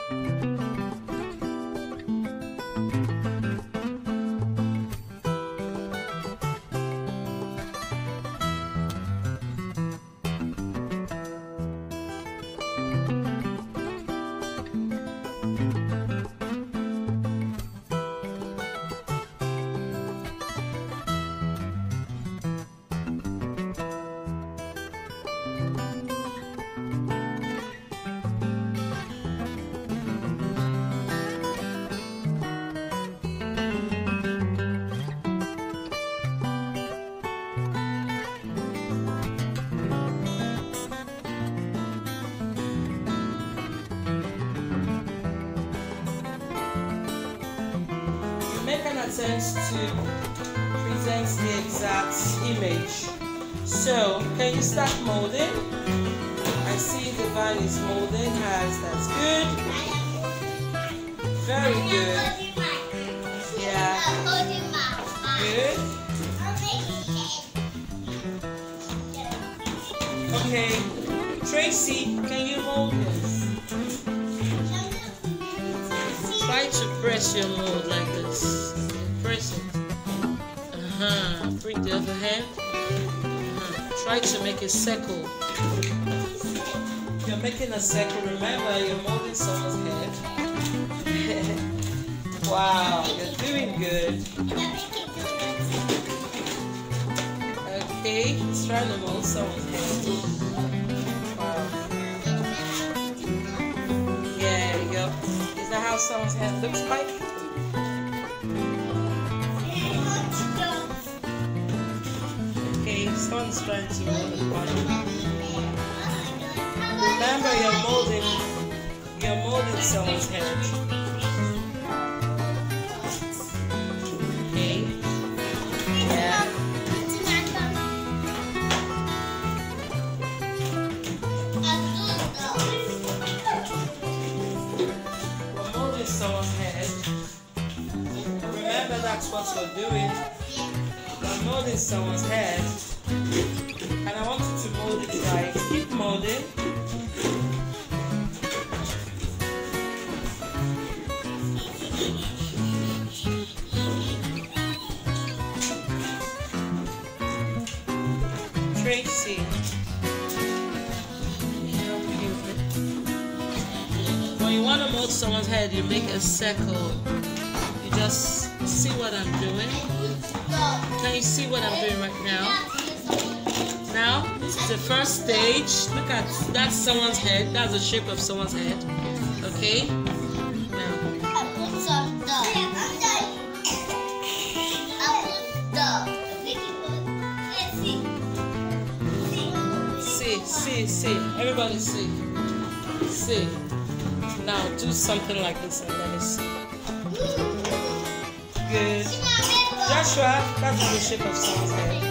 Make an attempt to present the exact image. So, can you start molding? I see the vine is molding. That's good. Very good. Yeah. Good. Okay. Tracy, can you mold this? Try to press your mold like this. Press it. Bring the other hand. Try to make a circle. You're making a circle. Remember, you're molding someone's head. Wow, you're doing good. Okay, he's trying to mold someone's head. Wow. Yeah, there you go. Is that how someone's head looks like? Okay, someone's trying to mold the body. Remember, you're molding someone's head. Okay. Yeah. Someone's head. Remember, that's what you're doing. You're molding someone's head, and I want you to mold it right. Keep molding. Tracy. When you want to mold someone's head, you make a circle. You just see what I'm doing. Can you see what I'm doing right now? Now, this is the first stage. Look at that's someone's head. That's the shape of someone's head. Okay? Now. See. Everybody see. See. Now do something like this and let me see. Good. Joshua, that's the shape of someone's head.